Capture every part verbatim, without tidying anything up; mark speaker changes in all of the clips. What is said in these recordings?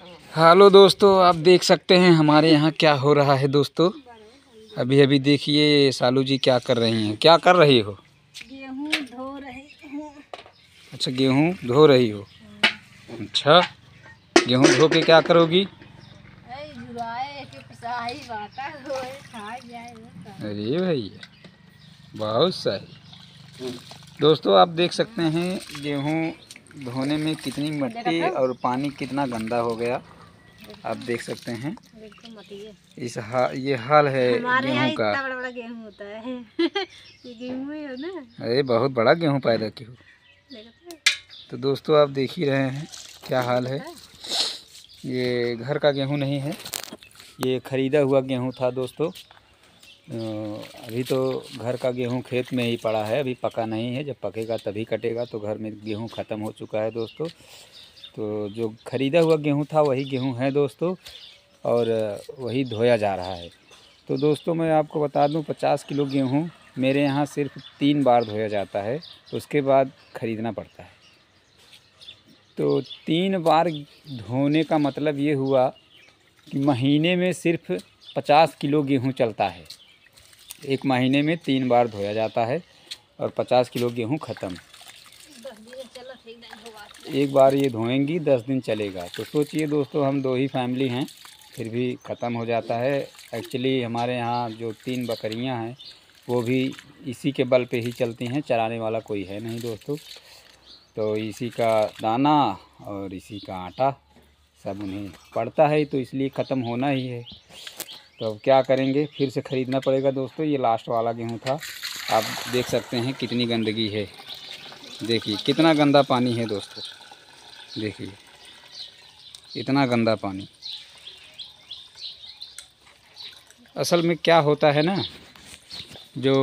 Speaker 1: Hello दोस्तों, आप देख सकते हैं हमारे यहाँ क्या हो रहा है दोस्तों। अभी अभी देखिए सालू जी क्या कर रही हैं। क्या कर रही हो?
Speaker 2: गेहूँ धो रही हूँ।
Speaker 1: अच्छा, गेहूँ धो रही हो। अच्छा, गेहूँ धो के क्या करोगी? अरे भैया, बहुत सही। दोस्तों आप देख सकते हैं गेहूँ धोने में कितनी मिट्टी और पानी कितना गंदा हो गया। आप देख सकते हैं इस हा, ये हाल है गेहूँ का।
Speaker 2: इतना बड़ा बड़ा गेहूँ होता है। ये गेहूँ ही हो ना।
Speaker 1: अरे बहुत बड़ा गेहूँ पैदा की हो। तो दोस्तों आप देख ही रहे हैं क्या हाल है। ये घर का गेहूँ नहीं है, ये खरीदा हुआ गेहूँ था दोस्तों। अभी तो घर का गेहूँ खेत में ही पड़ा है, अभी पका नहीं है। जब पकेगा तभी कटेगा। तो घर में गेहूँ ख़त्म हो चुका है दोस्तों। तो जो ख़रीदा हुआ गेहूँ था वही गेहूँ है दोस्तों, और वही धोया जा रहा है। तो दोस्तों मैं आपको बता दूं, पचास किलो गेहूँ मेरे यहाँ सिर्फ तीन बार धोया जाता है, उसके बाद ख़रीदना पड़ता है। तो तीन बार धोने का मतलब ये हुआ कि महीने में सिर्फ पचास किलो गेहूँ चलता है। एक महीने में तीन बार धोया जाता है और पचास किलो गेहूँ ख़त्म। एक बार ये धोएंगी दस दिन चलेगा। तो सोचिए दोस्तों, हम दो ही फैमिली हैं फिर भी ख़त्म हो जाता है। एक्चुअली हमारे यहाँ जो तीन बकरियां हैं वो भी इसी के बल पे ही चलती हैं, चराने वाला कोई है नहीं दोस्तों। तो इसी का दाना और इसी का आटा सब उन्हें पड़ता है, तो इसलिए ख़त्म होना ही है। तो अब क्या करेंगे, फिर से ख़रीदना पड़ेगा दोस्तों। ये लास्ट वाला गेहूँ था। आप देख सकते हैं कितनी गंदगी है। देखिए कितना गंदा पानी है दोस्तों, देखिए इतना गंदा पानी। असल में क्या होता है ना, जो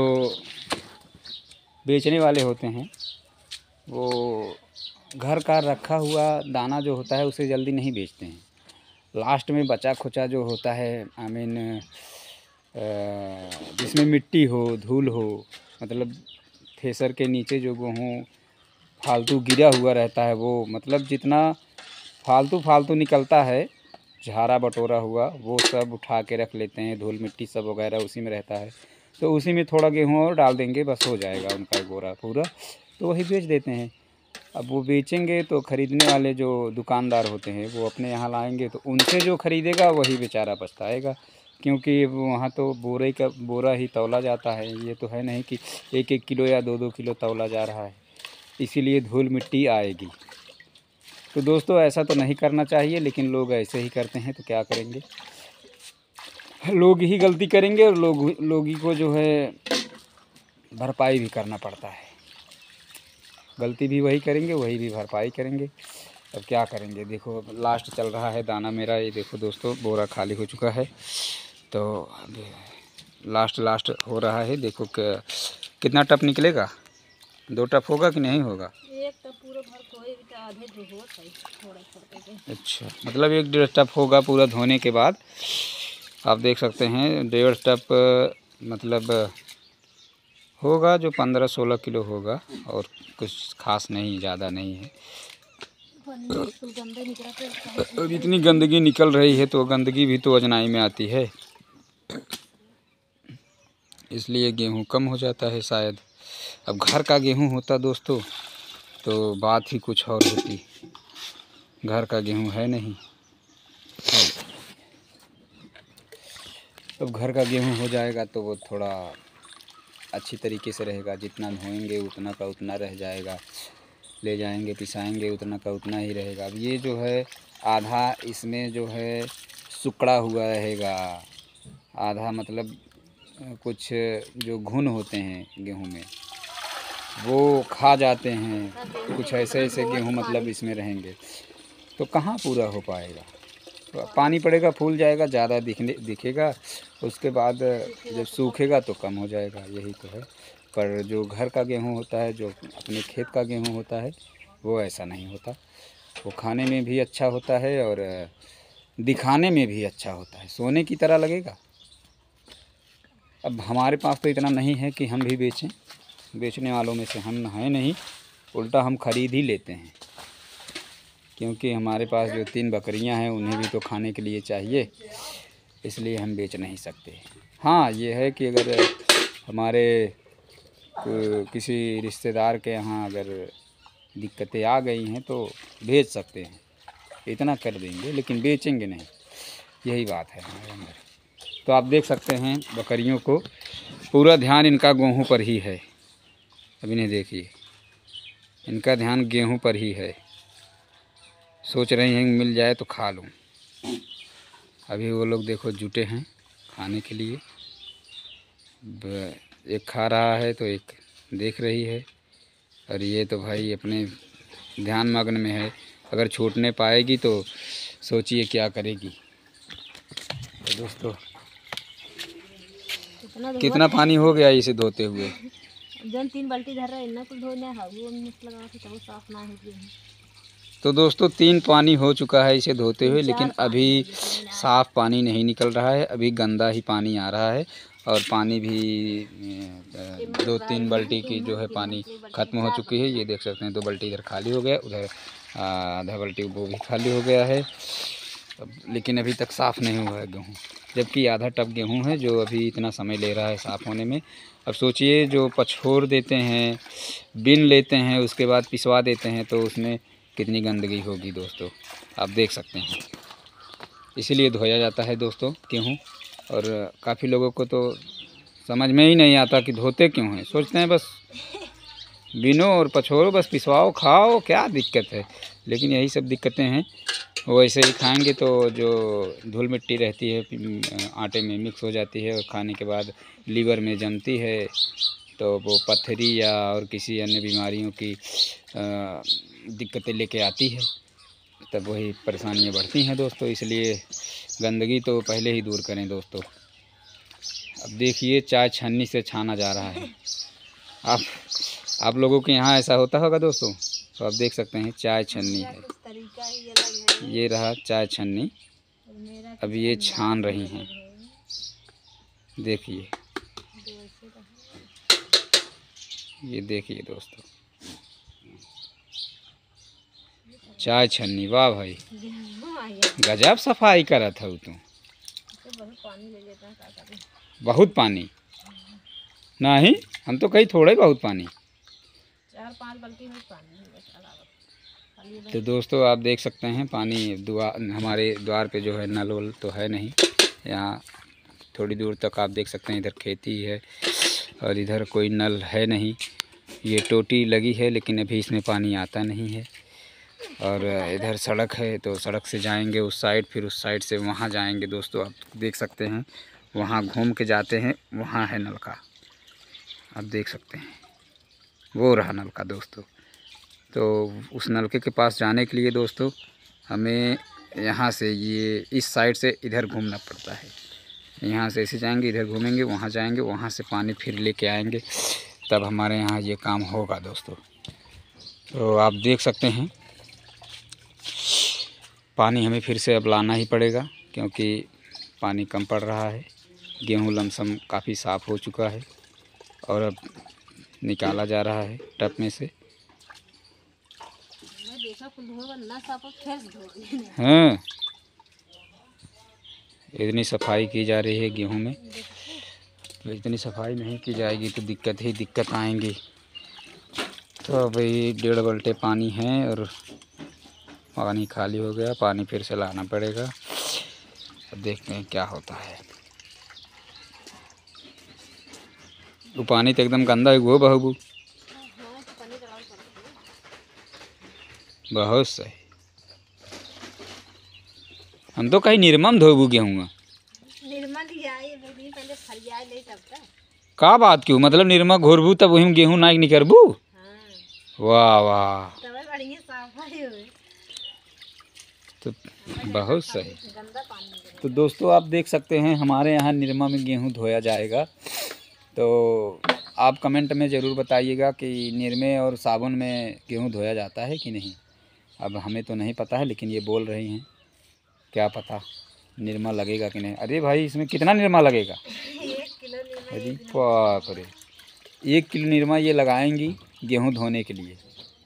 Speaker 1: बेचने वाले होते हैं वो घर का रखा हुआ दाना जो होता है उसे जल्दी नहीं बेचते हैं। लास्ट में बचा खुचा जो होता है, आई मीन जिसमें मिट्टी हो, धूल हो, मतलब थ्रेसर के नीचे जो गेहूँ फालतू गिरा हुआ रहता है, वो मतलब जितना फालतू फालतू निकलता है, झाड़ा बटोरा हुआ, वो सब उठा के रख लेते हैं। धूल मिट्टी सब वगैरह उसी में रहता है। तो उसी में थोड़ा गेहूँ और डाल देंगे, बस हो जाएगा उनका बोरा पूरा। तो वही बेच देते हैं। अब वो बेचेंगे तो ख़रीदने वाले जो दुकानदार होते हैं वो अपने यहाँ लाएंगे, तो उनसे जो ख़रीदेगा वही बेचारा पछताएगा, क्योंकि वहाँ तो बोरे का बोरा ही तौला जाता है। ये तो है नहीं कि एक एक किलो या दो दो किलो तौला जा रहा है, इसीलिए धूल मिट्टी आएगी। तो दोस्तों ऐसा तो नहीं करना चाहिए, लेकिन लोग ऐसे ही करते हैं। तो क्या करेंगे, लोग ही गलती करेंगे और लोग लोग ही को जो है भरपाई भी करना पड़ता है। गलती भी वही करेंगे, वही भी भरपाई करेंगे। अब क्या करेंगे। देखो लास्ट चल रहा है दाना मेरा, ये देखो दोस्तों बोरा खाली हो चुका है। तो लास्ट लास्ट हो रहा है। देखो कितना टप निकलेगा, दो टप होगा कि नहीं होगा?
Speaker 2: एक टप पूरा भर कोई भी आधे जो हो सही थोड़ा छोटे के।
Speaker 1: अच्छा, मतलब एक डेढ़ टप होगा पूरा धोने के बाद। आप देख सकते हैं डेढ़ टप मतलब होगा जो पंद्रह सोलह किलो होगा, और कुछ खास नहीं, ज़्यादा नहीं है। अब इतनी गंदगी निकल रही है तो गंदगी भी तो अजनाई में आती है, इसलिए गेहूँ कम हो जाता है शायद। अब घर का गेहूँ होता दोस्तों तो बात ही कुछ और होती। घर का गेहूँ है नहीं। अब घर का गेहूँ हो जाएगा तो वो थोड़ा अच्छी तरीके से रहेगा। जितना धोएंगे उतना का उतना रह जाएगा, ले जाएंगे पिसाएंगे उतना का उतना ही रहेगा। अब ये जो है आधा इसमें जो है सुकड़ा हुआ रहेगा, आधा मतलब कुछ जो घुन होते हैं गेहूं में वो खा जाते हैं। कुछ ऐसे ऐसे गेहूं मतलब इसमें रहेंगे, तो कहाँ पूरा हो पाएगा। तो पानी पड़ेगा, फूल जाएगा, ज़्यादा दिखने दिखेगा, उसके बाद जब सूखेगा तो कम हो जाएगा। यही तो है। पर जो घर का गेहूँ होता है, जो अपने खेत का गेहूँ होता है, वो ऐसा नहीं होता। वो खाने में भी अच्छा होता है और दिखाने में भी अच्छा होता है, सोने की तरह लगेगा। अब हमारे पास तो इतना नहीं है कि हम भी बेचें, बेचने वालों में से हम हैं नहीं, उल्टा हम ख़रीद ही लेते हैं। क्योंकि हमारे पास जो तीन बकरियां हैं उन्हें भी तो खाने के लिए चाहिए, इसलिए हम बेच नहीं सकते। हाँ, ये है कि अगर हमारे किसी रिश्तेदार के यहाँ अगर दिक्कतें आ गई हैं तो भेज सकते हैं, इतना कर देंगे, लेकिन बेचेंगे नहीं, यही बात है हमारे अंदर। तो आप देख सकते हैं बकरियों को पूरा ध्यान इनका गेहूं पर ही है। अभी नहीं, देखिए इनका ध्यान गेहूं पर ही है, सोच रही हैं मिल जाए तो खा लूँ। अभी वो लोग देखो जुटे हैं खाने के लिए, एक खा रहा है तो एक देख रही है, और ये तो भाई अपने ध्यान मग्न में है। अगर छूटने पाएगी तो सोचिए क्या करेगी। तो दोस्तों कितना पानी हो गया इसे धोते हुए।
Speaker 2: जन तीन बाल्टी धर रहा है ना, कुछ धोने है वो मिक्स लगा के तो साफ ना हो गया।
Speaker 1: तो दोस्तों तीन पानी हो चुका है इसे धोते हुए, लेकिन अभी साफ़ पानी नहीं निकल रहा है, अभी गंदा ही पानी आ रहा है। और पानी भी दो तीन बाल्टी की जो है पानी ख़त्म हो चुकी है। ये देख सकते हैं दो बाल्टी इधर खाली हो गया, उधर आधा बाल्टी वो भी खाली हो गया है। लेकिन अभी तक साफ़ नहीं हुआ है गेहूँ, जबकि आधा टब गेहूँ है जो अभी इतना समय ले रहा है साफ़ होने में। अब सोचिए जो पछोर देते हैं, बिन लेते हैं, उसके बाद पिसवा देते हैं, तो उसमें कितनी गंदगी होगी दोस्तों, आप देख सकते हैं। इसीलिए धोया जाता है दोस्तों गेहूँ। और काफ़ी लोगों को तो समझ में ही नहीं आता कि धोते क्यों हैं, सोचते हैं बस बिनो और पछोरो, बस पिसवाओ खाओ, क्या दिक्कत है। लेकिन यही सब दिक्कतें हैं। वैसे ही खाएंगे तो जो धूल मिट्टी रहती है आटे में मिक्स हो जाती है, और खाने के बाद लीवर में जमती है, तो वो पथरी या और किसी अन्य बीमारियों की दिक्कतें लेके आती है, तब वही परेशानियां बढ़ती हैं दोस्तों। इसलिए गंदगी तो पहले ही दूर करें दोस्तों। अब देखिए चाय छन्नी से छाना जा रहा है। आप आप लोगों के यहाँ ऐसा होता होगा दोस्तों। तो आप देख सकते हैं चाय छन्नी है, ये रहा चाय छन्नी। अब ये छान रही हैं, देखिए, ये देखिए दोस्तों चाय छन्नी। वाह भाई, गजब सफाई करा था तू। बहुत पानी नहीं, हम तो कहीं थोड़े बहुत पानी,
Speaker 2: चार पाँच बाल्टी में पानी।
Speaker 1: तो दोस्तों आप देख सकते हैं पानी द्वार, हमारे द्वार पे जो है नल वल तो है नहीं। यहाँ थोड़ी दूर तक आप देख सकते हैं इधर खेती है और इधर कोई नल है नहीं। ये टोटी लगी है लेकिन अभी इसमें पानी आता नहीं है। और इधर सड़क है, तो सड़क से जाएंगे उस साइड, फिर उस साइड से वहाँ जाएंगे दोस्तों। आप देख सकते हैं वहाँ घूम के जाते हैं, वहाँ है नलका, आप देख सकते हैं वो रहा नलका दोस्तों। तो उस नलके के पास जाने के लिए दोस्तों हमें यहाँ से ये इस साइड से इधर घूमना पड़ता है। यहाँ से ऐसे जाएंगे, इधर घूमेंगे, वहाँ जाएंगे, वहाँ से पानी फिर लेके आएंगे, तब हमारे यहाँ ये काम होगा दोस्तों। तो आप देख सकते हैं पानी हमें फिर से अब लाना ही पड़ेगा, क्योंकि पानी कम पड़ रहा है। गेहूँ लमसम काफ़ी साफ़ हो चुका है और अब निकाला जा रहा है टप में से। हाँ, इतनी सफाई की जा रही है गेहूं में, तो इतनी सफाई नहीं की जाएगी तो दिक्कत ही दिक्कत आएंगी। तो भाई डेढ़ बाल्टी पानी है और पानी खाली हो गया, पानी फिर से लाना पड़ेगा। अब देखते हैं क्या होता है। वो पानी तो एकदम गंदा है वो बहबू। बहुत सही, हम तो कहीं निर्मम धोबू गेहूँ का बात क्यों, मतलब निर्मा घोरबू तब वही गेहूँ नाक निकरबू। वाह वाह, तो बहुत सही। तो दोस्तों आप देख सकते हैं हमारे यहाँ निरमा में गेहूँ धोया जाएगा। तो आप कमेंट में ज़रूर बताइएगा कि निरमे और साबुन में गेहूँ धोया जाता है कि नहीं। अब हमें तो नहीं पता है, लेकिन ये बोल रही हैं, क्या पता निरमा लगेगा कि नहीं। अरे भाई इसमें कितना निरमा लगेगा?
Speaker 2: एक किलो निरमा।
Speaker 1: अरे बाप रे, एक किलो निरमा ये लगाएंगी गेहूँ धोने के लिए।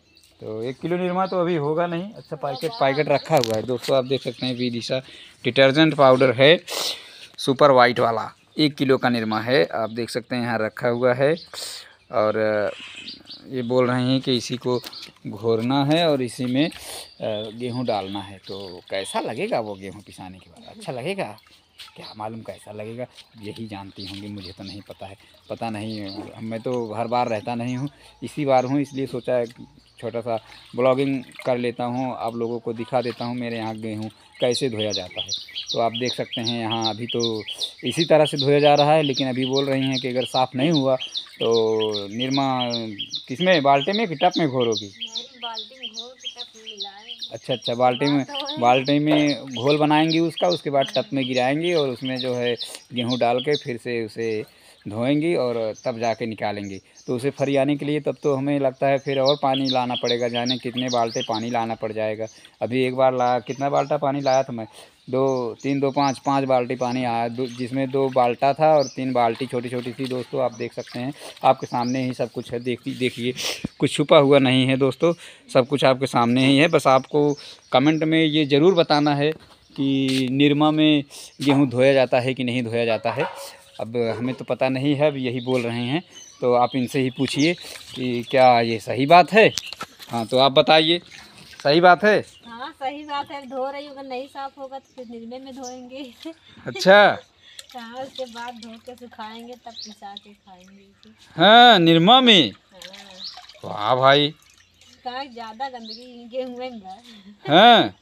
Speaker 1: तो एक किलो निरमा तो अभी होगा नहीं। अच्छा पैकेट पैकेट रखा हुआ है दोस्तों, आप देख सकते हैं विदिशा डिटर्जेंट पाउडर है सुपर वाइट वाला, एक किलो का निरमा है, आप देख सकते हैं यहाँ रखा हुआ है। और ये बोल रहे हैं कि इसी को घोरना है और इसी में गेहूँ डालना है। तो कैसा लगेगा वो गेहूँ पिसाने के बाद? अच्छा लगेगा? क्या मालूम कैसा लगेगा, यही जानती होंगी, मुझे तो नहीं पता है। पता नहीं, मैं तो हर बार रहता नहीं हूँ, इसी बार हूँ, इसलिए सोचा है छोटा सा ब्लॉगिंग कर लेता हूँ, आप लोगों को दिखा देता हूँ मेरे यहाँ गेहूँ कैसे धोया जाता है। तो आप देख सकते हैं यहाँ अभी तो इसी तरह से धोया जा रहा है, लेकिन अभी बोल रही हैं कि अगर साफ़ नहीं हुआ तो निरमा किसमें, बाल्टी में कि टप में घोरोगी?
Speaker 2: बाल्टी में घोर के टप में मिलाएं।
Speaker 1: अच्छा अच्छा, बाल्टी में बाल्टी में घोल बनाएंगी उसका, उसके बाद टप में गिराएंगी और उसमें जो है गेहूँ डाल के फिर से उसे धोएंगी और तब जाके निकालेंगी। तो उसे फरियाने के लिए तब तो हमें लगता है फिर और पानी लाना पड़ेगा, जाने कितने बाल्टे पानी लाना पड़ जाएगा। अभी एक बार ला कितना बाल्टा पानी लाया था मैं, दो तीन दो पाँच पाँच बाल्टी पानी आया, दो जिसमें दो बाल्टा था और तीन बाल्टी छोटी छोटी सी। दोस्तों आप देख सकते हैं, आपके सामने ही सब कुछ है, देखिए देखिए कुछ छुपा हुआ नहीं है दोस्तों, सब कुछ आपके सामने ही है। बस आपको कमेंट में ये ज़रूर बताना है कि निरमा में गेहूँ धोया जाता है कि नहीं धोया जाता है। अब हमें तो पता नहीं है, अब यही बोल रहे हैं, तो आप इनसे ही पूछिए कि क्या ये सही बात है। हाँ तो आप बताइए, सही बात है?
Speaker 2: हाँ सही बात है, धो रही हूँ, अगर नहीं साफ होगा तो फिर निरमे में धोएंगे।
Speaker 1: अच्छा
Speaker 2: हाँ, उसके बाद धो के सुखाएंगे तब पिसा के खाएंगे इसे।
Speaker 1: हाँ निरमा में,
Speaker 2: हाँ
Speaker 1: वाह भाई,
Speaker 2: कहाँ ज़्यादा गंदगी गेहूँ में है।
Speaker 1: हाँ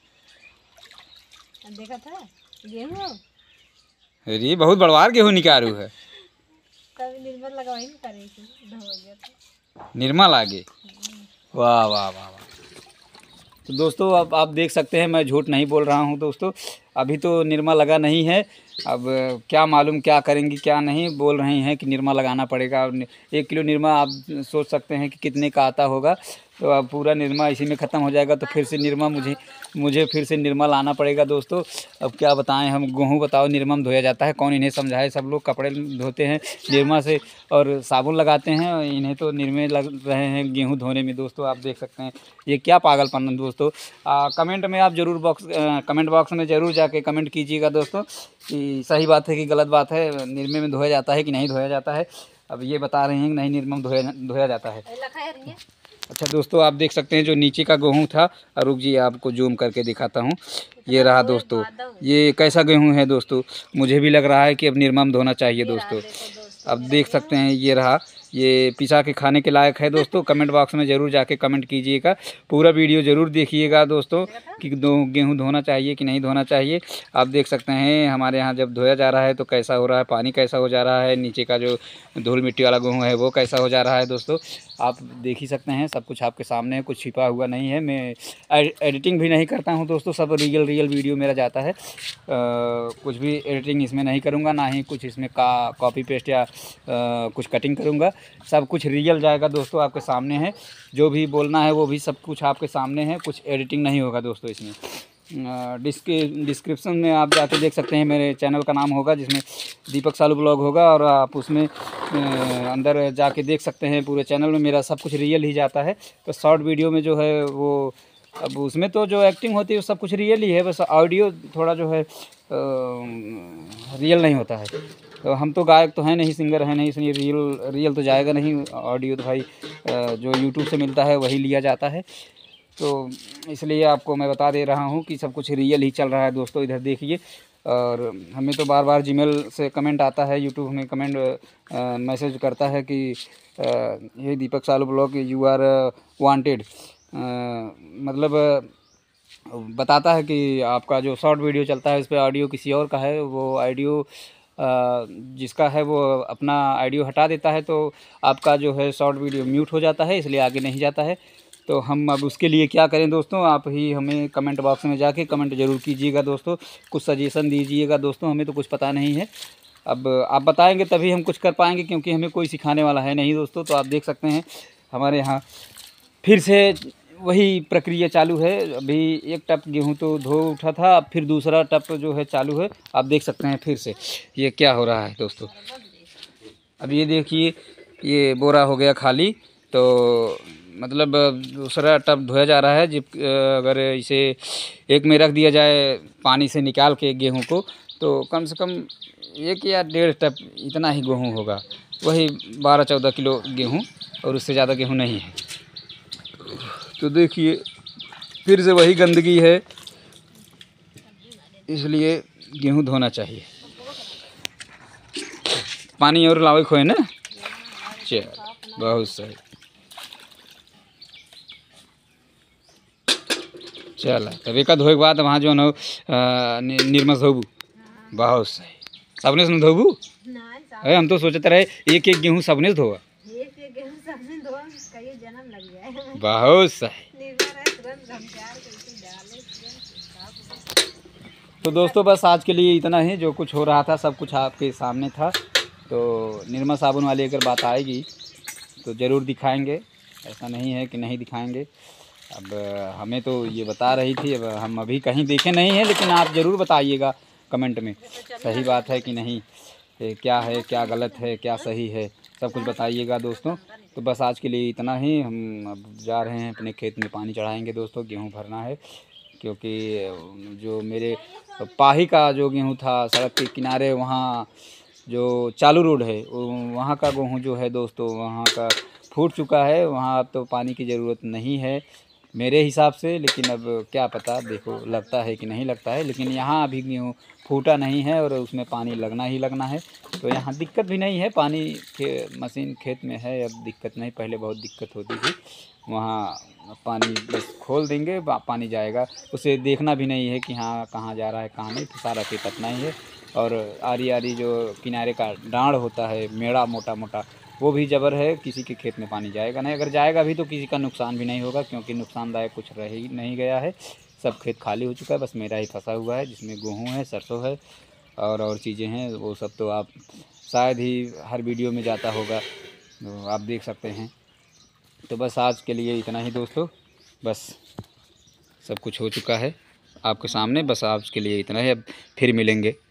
Speaker 2: देखा था गेहूँ,
Speaker 1: अरे बहुत बड़वार गेहूँ निकालू है,
Speaker 2: तब निर्मल लगवाई नहीं करे धो गया तो।
Speaker 1: निरमा लागे, वाह वाह वाह वाह। तो दोस्तों अब आप देख सकते हैं, मैं झूठ नहीं बोल रहा हूं दोस्तों, अभी तो निरमा लगा नहीं है। अब क्या मालूम क्या करेंगी क्या नहीं, बोल रहे हैं कि निरमा लगाना पड़ेगा। एक किलो निरमा आप सोच सकते हैं कि कितने का आता होगा, तो अब पूरा निरमा इसी में ख़त्म हो जाएगा, तो फिर से निरमा मुझे मुझे फिर से निरमा लाना पड़ेगा दोस्तों। अब क्या बताएं हम, गेहूँ बताओ निरमा में धोया जाता है, कौन इन्हें समझाए। सब लोग कपड़े धोते हैं निरमा से और साबुन लगाते हैं, इन्हें तो निरमे लग रहे हैं गेहूँ धोने में। दोस्तों आप देख सकते हैं ये क्या पागलपन है दोस्तों। आ, कमेंट में आप ज़रूर बॉक्स आ, कमेंट बॉक्स में ज़रूर जाके कमेंट कीजिएगा दोस्तों कि सही बात है कि गलत बात है, निरमे में धोया जाता है कि नहीं धोया जाता है। अब ये बता रहे हैं कि नहीं निरमा में धोया धोया जाता है। अच्छा दोस्तों आप देख सकते हैं जो नीचे का गेहूँ था, रुक जी आपको जूम करके दिखाता हूँ, ये रहा दोस्तों, ये कैसा गेहूँ है दोस्तों, मुझे भी लग रहा है कि अब निरमा में धोना चाहिए दोस्तों। अब देख सकते हैं ये रहा, ये पिसा के खाने के लायक है दोस्तों। कमेंट बॉक्स में ज़रूर जाके कमेंट कीजिएगा, पूरा वीडियो ज़रूर देखिएगा दोस्तों कि दो गेहूँ धोना चाहिए कि नहीं धोना चाहिए। आप देख सकते हैं हमारे यहाँ जब धोया जा रहा है तो कैसा हो रहा है, पानी कैसा हो जा रहा है, नीचे का जो धूल मिट्टी वाला गेहूँ है वो कैसा हो जा रहा है दोस्तों। आप देख ही सकते हैं, सब कुछ आपके सामने है, कुछ छिपा हुआ नहीं है। मैं एडिटिंग भी नहीं करता हूं दोस्तों, सब रियल रियल वीडियो मेरा जाता है। आ, कुछ भी एडिटिंग इसमें नहीं करूंगा, ना ही कुछ इसमें का कॉपी पेस्ट या आ, कुछ कटिंग करूंगा, सब कुछ रियल जाएगा दोस्तों, आपके सामने है। जो भी बोलना है वो भी सब कुछ आपके सामने है, कुछ एडिटिंग नहीं होगा दोस्तों इसमें। डिस्क्रिप्शन में आप जाके देख सकते हैं, मेरे चैनल का नाम होगा जिसमें दीपक सालू ब्लॉग होगा, और आप उसमें अंदर जाके देख सकते हैं। पूरे चैनल में मेरा सब कुछ रियल ही जाता है। तो शॉर्ट वीडियो में जो है वो, अब उसमें तो जो एक्टिंग होती है वो सब कुछ रियल ही है, बस ऑडियो थोड़ा जो है रियल नहीं होता है। तो हम तो गायक तो हैं नहीं, सिंगर हैं नहीं, इसलिए रियल रियल तो जाएगा नहीं। ऑडियो तो भाई जो यूट्यूब से मिलता है वही लिया जाता है। तो इसलिए आपको मैं बता दे रहा हूँ कि सब कुछ रियल ही चल रहा है दोस्तों। इधर देखिए, और हमें तो बार बार जीमेल से कमेंट आता है, यूट्यूब में कमेंट मैसेज करता है कि ये Deepak Salu blog you are wanted, मतलब बताता है कि आपका जो शॉर्ट वीडियो चलता है उस पर ऑडियो किसी और का है, वो ऑडियो जिसका है वो अपना ऑडियो हटा देता है, तो आपका जो है शॉर्ट वीडियो म्यूट हो जाता है, इसलिए आगे नहीं जाता है। तो हम अब उसके लिए क्या करें दोस्तों, आप ही हमें कमेंट बॉक्स में जाके कमेंट ज़रूर कीजिएगा दोस्तों, कुछ सजेशन दीजिएगा दोस्तों, हमें तो कुछ पता नहीं है। अब आप बताएंगे तभी हम कुछ कर पाएंगे, क्योंकि हमें कोई सिखाने वाला है नहीं दोस्तों। तो आप देख सकते हैं हमारे यहाँ फिर से वही प्रक्रिया चालू है। अभी एक टप गेहूँ तो धो उठा था, अब फिर दूसरा टप जो है चालू है। आप देख सकते हैं फिर से ये क्या हो रहा है दोस्तों। अब ये देखिए, ये बोरा हो गया खाली, तो मतलब दूसरा टब धोया जा रहा है। जब अगर इसे एक में रख दिया जाए पानी से निकाल के गेहूं को, तो कम से कम एक या डेढ़ टब इतना ही गेहूं होगा, वही बारह चौदह किलो गेहूं, और उससे ज़्यादा गेहूं नहीं है। तो देखिए फिर से वही गंदगी है, इसलिए गेहूं धोना चाहिए। पानी और लावे खोए ना, चल बहुत सही। चल तब एक धोए के बाद वहाँ जो न निर्मस धोबू, बहुत सही। सबने से धोबू, अरे हम तो सोचते रहे एक एक गेहूँ सबने से धोआ, बहुत सही। तो दोस्तों बस आज के लिए इतना ही। जो कुछ हो रहा था सब कुछ आपके सामने था। तो निर्मा साबुन वाली अगर बात आएगी तो ज़रूर दिखाएंगे, ऐसा नहीं है कि नहीं दिखाएंगे। अब हमें तो ये बता रही थी, अब हम अभी कहीं देखे नहीं हैं, लेकिन आप ज़रूर बताइएगा कमेंट में सही बात है कि नहीं, क्या है, क्या गलत है, क्या सही है, सब कुछ बताइएगा दोस्तों। तो बस आज के लिए इतना ही। हम अब जा रहे हैं अपने खेत में पानी चढ़ाएंगे दोस्तों, गेहूँ भरना है। क्योंकि जो मेरे पाही का जो गेहूँ था सड़क के किनारे, वहाँ जो चालू रोड है वहाँ का गेहूँ जो है दोस्तों, वहाँ का फूट चुका है। वहाँ अब तो पानी की ज़रूरत नहीं है मेरे हिसाब से, लेकिन अब क्या पता, देखो लगता है कि नहीं लगता है। लेकिन यहाँ अभी गेहूँ फूटा नहीं है और उसमें पानी लगना ही लगना है। तो यहाँ दिक्कत भी नहीं है, पानी के मशीन खेत में है, अब दिक्कत नहीं। पहले बहुत दिक्कत होती थी, वहाँ पानी बस खोल देंगे पानी जाएगा, उसे देखना भी नहीं है कि हाँ कहाँ जा रहा है कहाँ नहीं, तो सारा खेत अपना ही है। और आरी आरी जो किनारे का डाँड़ होता है, मेड़ा मोटा मोटा, वो भी जबर है, किसी के खेत में पानी जाएगा नहीं। अगर जाएगा भी तो किसी का नुकसान भी नहीं होगा, क्योंकि नुकसानदायक कुछ रह ही नहीं गया है। सब खेत खाली हो चुका है, बस मेरा ही फंसा हुआ है, जिसमें गेहूँ है, सरसों है और और चीज़ें हैं। वो सब तो आप शायद ही हर वीडियो में जाता होगा, तो आप देख सकते हैं। तो बस आज के लिए इतना ही दोस्तों, बस सब कुछ हो चुका है आपके सामने। बस आज के लिए इतना ही, अब फिर मिलेंगे।